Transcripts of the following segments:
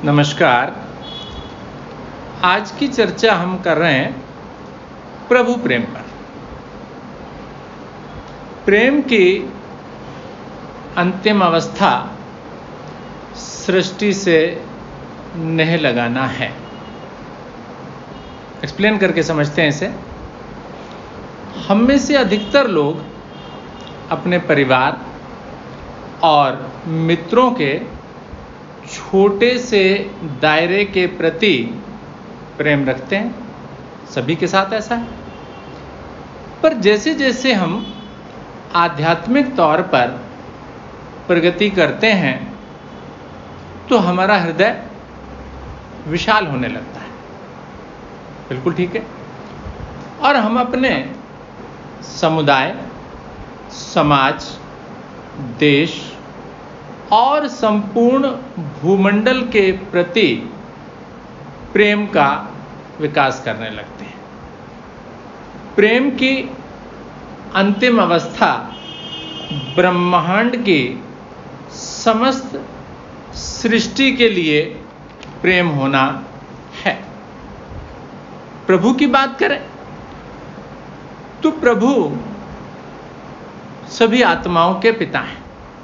नमस्कार। आज की चर्चा हम कर रहे हैं प्रभु प्रेम पर। प्रेम की अंतिम अवस्था सृष्टि से नेह लगाना है। एक्सप्लेन करके समझते हैं इसे। हम में से अधिकतर लोग अपने परिवार और मित्रों के छोटे से दायरे के प्रति प्रेम रखते हैं। सभी के साथ ऐसा है। पर जैसे जैसे हम आध्यात्मिक तौर पर प्रगति करते हैं तो हमारा हृदय विशाल होने लगता है। बिल्कुल ठीक है। और हम अपने समुदाय, समाज, देश और संपूर्ण भूमंडल के प्रति प्रेम का विकास करने लगते हैं। प्रेम की अंतिम अवस्था ब्रह्मांड की समस्त सृष्टि के लिए प्रेम होना है। प्रभु की बात करें तो प्रभु सभी आत्माओं के पिता हैं।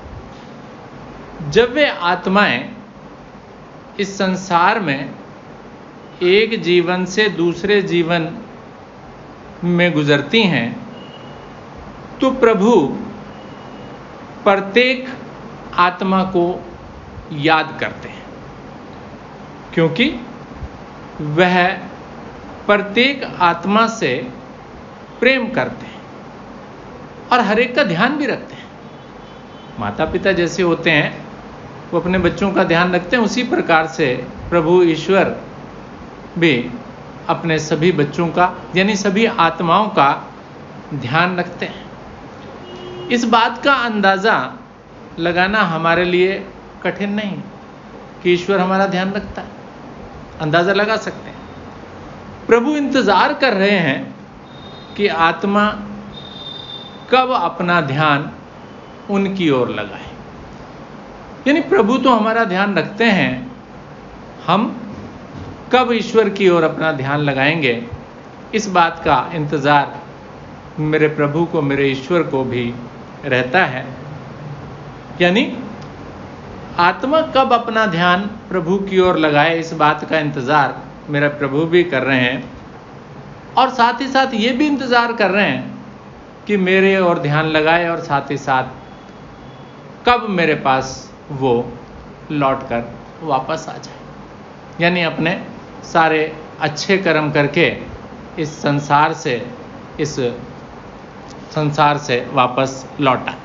जब वे आत्माएं इस संसार में एक जीवन से दूसरे जीवन में गुजरती हैं तो प्रभु प्रत्येक आत्मा को याद करते हैं, क्योंकि वह प्रत्येक आत्मा से प्रेम करते हैं और हर एक का ध्यान भी रखते हैं। माता पिता जैसे होते हैं वो अपने बच्चों का ध्यान रखते हैं, उसी प्रकार से प्रभु ईश्वर भी अपने सभी बच्चों का यानी सभी आत्माओं का ध्यान रखते हैं। इस बात का अंदाज़ा लगाना हमारे लिए कठिन नहीं कि ईश्वर हमारा ध्यान रखता है। अंदाज़ा लगा सकते हैं। प्रभु इंतज़ार कर रहे हैं कि आत्मा कब अपना ध्यान उनकी ओर लगाए। यानी प्रभु तो हमारा ध्यान रखते हैं, हम कब ईश्वर की ओर अपना ध्यान लगाएंगे, इस बात का इंतज़ार मेरे प्रभु को, मेरे ईश्वर को भी रहता है। यानी आत्मा कब अपना ध्यान प्रभु की ओर लगाए, इस बात का इंतज़ार मेरा प्रभु भी कर रहे हैं और साथ ही साथ ये भी इंतज़ार कर रहे हैं कि मेरे ओर ध्यान लगाए और साथ ही साथ कब मेरे पास वो लौट कर वापस आ जाए। यानी अपने सारे अच्छे कर्म करके इस संसार से वापस लौटा।